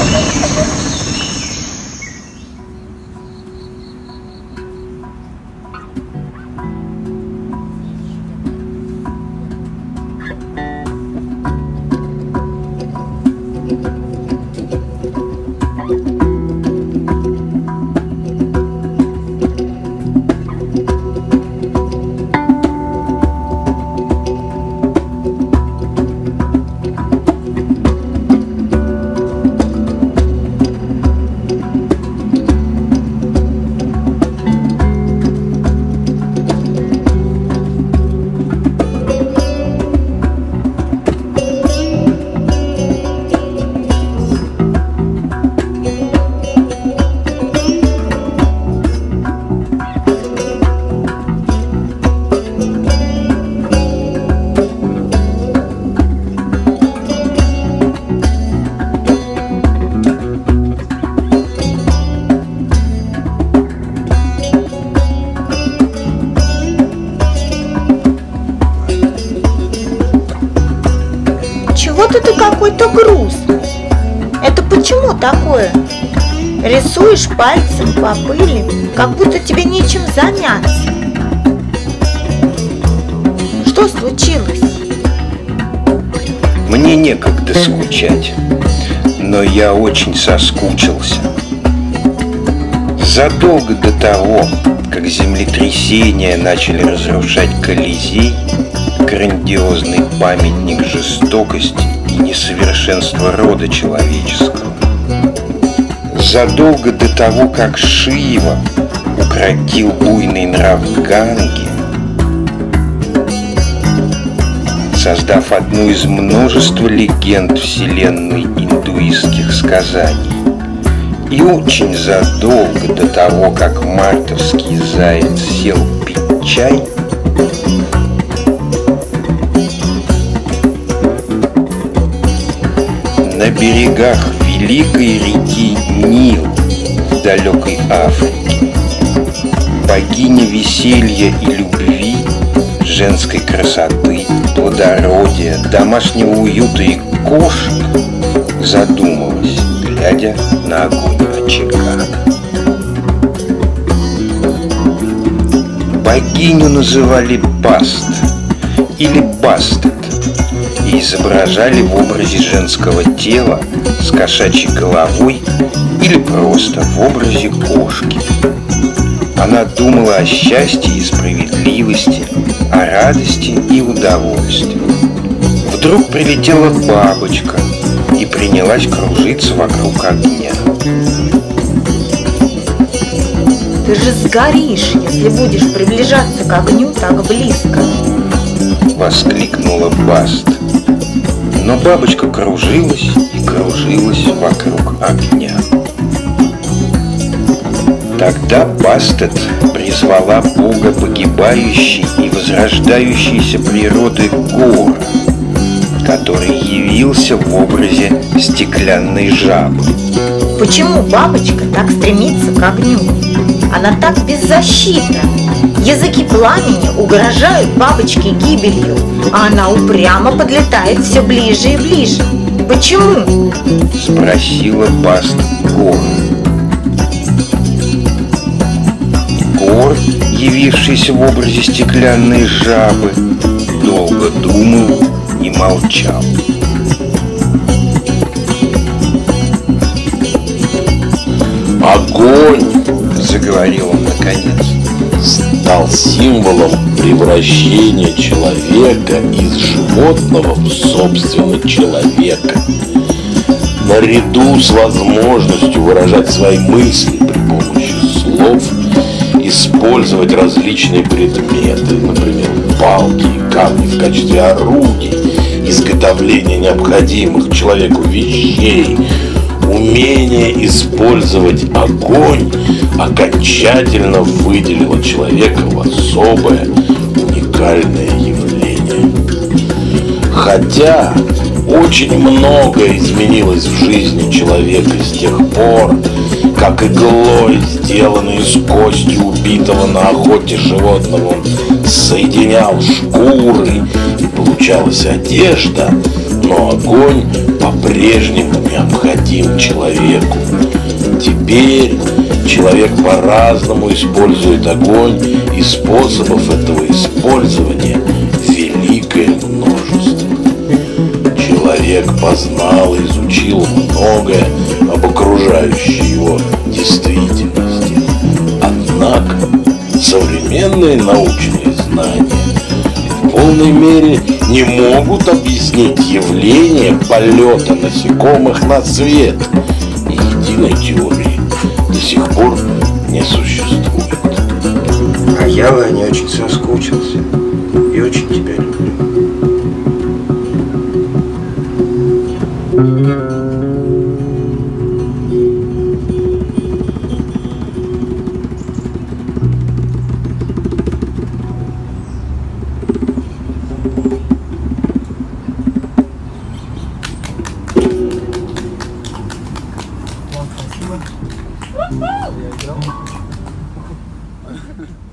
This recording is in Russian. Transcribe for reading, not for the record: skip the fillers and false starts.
Чего-то ты какой-то грустный. Это почему такое? Рисуешь пальцем по пыли, как будто тебе нечем заняться. Что случилось? Мне некогда скучать, но я очень соскучился. Задолго до того, как землетрясения начали разрушать Колизей, грандиозный памятник жестокости и несовершенства рода человеческого. Задолго до того, как Шива укротил буйный нрав Ганги, создав одну из множества легенд вселенной индуистских сказаний. И очень задолго до того, как мартовский заяц сел пить чай, на берегах великой реки Нил в далекой Африке богиня веселья и любви, женской красоты, плодородия, домашнего уюта и кошек задумалась, глядя на огонь очага. Богиню называли Баст или Бастет и изображали в образе женского тела с кошачьей головой или просто в образе кошки. Она думала о счастье и справедливости, о радости и удовольствии. Вдруг прилетела бабочка и принялась кружиться вокруг огня. Ты же сгоришь, если будешь приближаться к огню так близко, воскликнула Баст. Но бабочка кружилась и кружилась вокруг огня. Тогда Бастет призвала бога погибающей и возрождающейся природы Гора, который явился в образе стеклянной жабы. Почему бабочка так стремится к огню? Она так беззащитна. Языки пламени угрожают бабочке гибелью, а она упрямо подлетает все ближе и ближе. Почему? Спросила Баст Гор. Гор, явившийся в образе стеклянной жабы, долго думал и молчал. Огонь, заговорил он наконец, стал символом превращения человека из животного в собственно человека. Наряду с возможностью выражать свои мысли при помощи слов, использовать различные предметы, например, палки и камни в качестве орудий, изготовления необходимых человеку вещей, умение использовать огонь окончательно выделило человека в особое, уникальное явление. Хотя очень многое изменилось в жизни человека с тех пор, как иглой, сделанной из кости убитого на охоте животного, он соединял шкуры и получалась одежда, но огонь по-прежнему необходим человеку. Теперь человек по-разному использует огонь, и способов этого использования великое множество. Человек познал и изучил многое об окружающей его действительности. Однако современные научные знания в полной мере не могут объяснить явление полета насекомых на свет. И единой теории до сих пор не существует. А я, Ваня, очень соскучился и очень тебя люблю. Спасибо.